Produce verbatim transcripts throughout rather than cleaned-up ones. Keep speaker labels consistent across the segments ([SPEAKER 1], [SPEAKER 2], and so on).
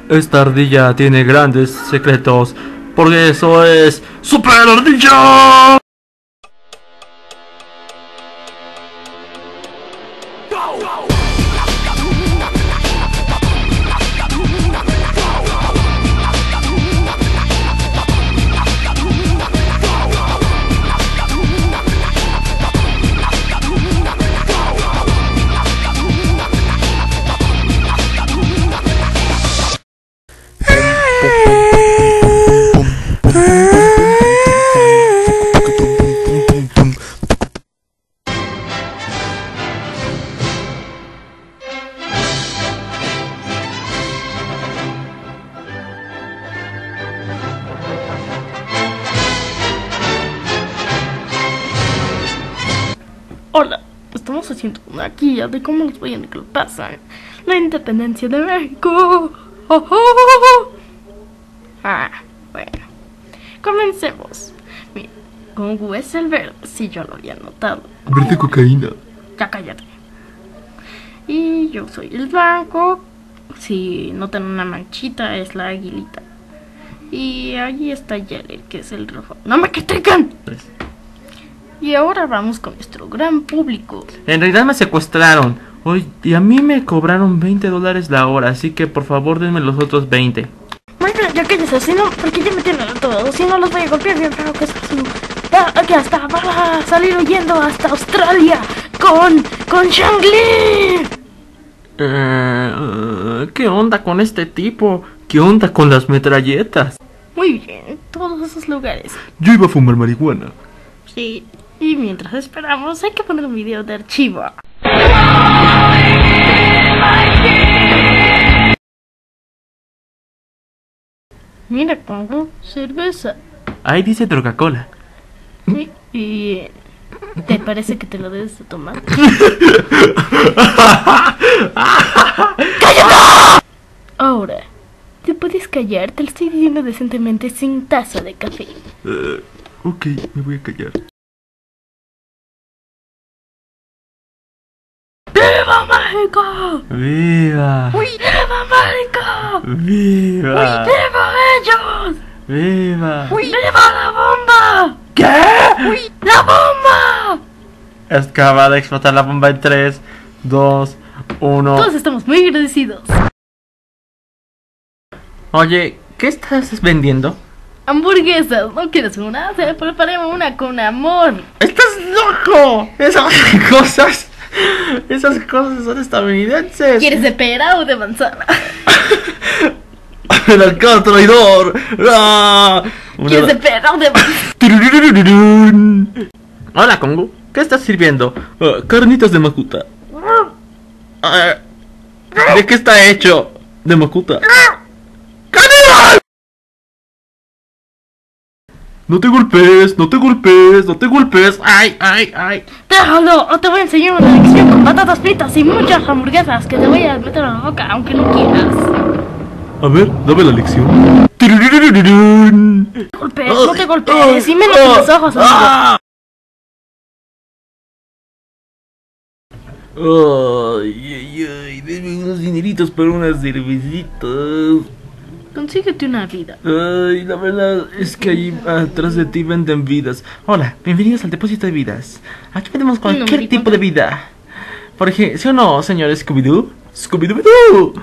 [SPEAKER 1] Esta ardilla tiene grandes secretos, porque eso es Super Ardilla.
[SPEAKER 2] Hola, estamos haciendo una guía de cómo los voyantes pasan la independencia de México. ¡Oh, oh! Ah, bueno, comencemos. Mira, Goku es el verde, si yo lo había notado.
[SPEAKER 1] Verde cocaína.
[SPEAKER 2] Ya cállate. Y yo soy el blanco. Si notan una manchita, es la aguilita. Y allí está Yeller, que es el rojo. ¡No me critican! Y ahora vamos con nuestro gran público.
[SPEAKER 1] En realidad me secuestraron. Hoy, y a mí me cobraron veinte dólares la hora, así que por favor denme los otros veinte.
[SPEAKER 2] Muy bien, ya cállese, si no, porque ya me tienen a todos. Si no los voy a golpear bien, pero que es así. Aquí hasta va a salir huyendo hasta Australia con, con Shang-Li.
[SPEAKER 1] Eh, ¿Qué onda con este tipo? ¿Qué onda con las metralletas?
[SPEAKER 2] Muy bien, todos esos lugares.
[SPEAKER 1] Yo iba a fumar marihuana.
[SPEAKER 2] Sí, y mientras esperamos hay que poner un video de archivo. Mira, pongo cerveza.
[SPEAKER 1] Ahí dice Coca-Cola.
[SPEAKER 2] Sí, y ¿te parece que te lo debes de tomar? ¡Cállate! Ahora, ¿te puedes callar? Te lo estoy diciendo decentemente sin taza de café.
[SPEAKER 1] Uh, ok, me voy a callar.
[SPEAKER 2] ¡Viva México!
[SPEAKER 1] ¡Viva!
[SPEAKER 2] ¡Uy, viva México!
[SPEAKER 1] ¡Viva!
[SPEAKER 2] ¡Uy, viva ellos!
[SPEAKER 1] ¡Viva!
[SPEAKER 2] ¡Uy, viva la bomba!
[SPEAKER 1] ¿Qué?
[SPEAKER 2] ¡Uy, la bomba!
[SPEAKER 1] Acaba de explotar la bomba en tres, dos, uno.
[SPEAKER 2] Todos estamos muy agradecidos.
[SPEAKER 1] Oye, ¿qué estás vendiendo?
[SPEAKER 2] Hamburguesas, ¿no quieres una? Se preparemos una con amor.
[SPEAKER 1] ¡Estás loco! Esas cosas, esas cosas son estadounidenses.
[SPEAKER 2] ¿Quieres de pera o de manzana?
[SPEAKER 1] ¡El alcalde traidor! ¡Ah!
[SPEAKER 2] ¿Quieres de pera o de manzana?
[SPEAKER 1] Hola, Congo. ¿Qué estás sirviendo? Uh, carnitas de macuta. Uh, ¿De qué está hecho? De macuta. ¡Caníbal! No te golpes, no te golpes, no te golpes. ¡Ay, ay, ay!
[SPEAKER 2] Déjalo, o te voy a enseñar una lección con patatas fritas y muchas hamburguesas que te voy a meter a la boca, aunque no quieras.
[SPEAKER 1] A ver, dame la lección.
[SPEAKER 2] No te golpes, no te golpes, y menos en los ojos, amigo.
[SPEAKER 1] Ay, ay, ay, denme unos dineritos para unas cervecitas.
[SPEAKER 2] Consíguete una vida.
[SPEAKER 1] Ay, la verdad es que ahí atrás de ti venden vidas. Hola, bienvenidos al depósito de vidas. Aquí vendemos cualquier
[SPEAKER 2] No,
[SPEAKER 1] tipo de vida. Por ejemplo, ¿sí o no, señor Scooby-Doo? ¡Scooby-Doo!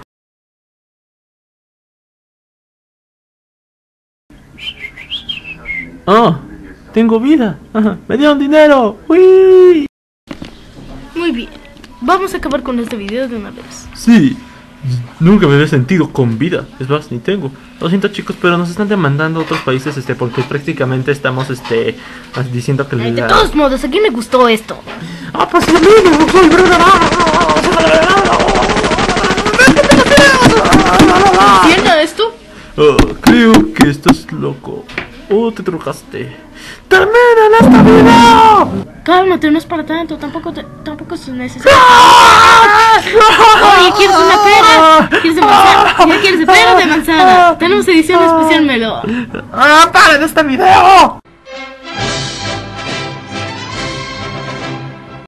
[SPEAKER 1] Oh, tengo vida. Ajá, me dieron dinero. ¡Uy!
[SPEAKER 2] Muy bien, vamos a acabar con este video de una vez.
[SPEAKER 1] Sí, nunca me había sentido con vida. Es más, ni tengo. Lo siento, chicos, pero nos están demandando otros países, este, porque prácticamente estamos, este, diciendo que...
[SPEAKER 2] Ay, de
[SPEAKER 1] la...
[SPEAKER 2] todos modos, aquí me gustó esto.
[SPEAKER 1] ¡Ah, pues lo mismo! ¡Soy
[SPEAKER 2] ¿Entiendes esto?
[SPEAKER 1] Oh, creo que estás loco. Oh, te drogaste. ¡Termina esta video!
[SPEAKER 2] Cálmate, no es para tanto, tampoco te, tampoco es necesario.
[SPEAKER 1] ¡Ah!
[SPEAKER 2] Oye, ¿quieres una pera? ¿Quieres de manzana? ¿Ya quieres de pera o de manzana? Tenemos edición especial melón.
[SPEAKER 1] ¡Ah, paren este video!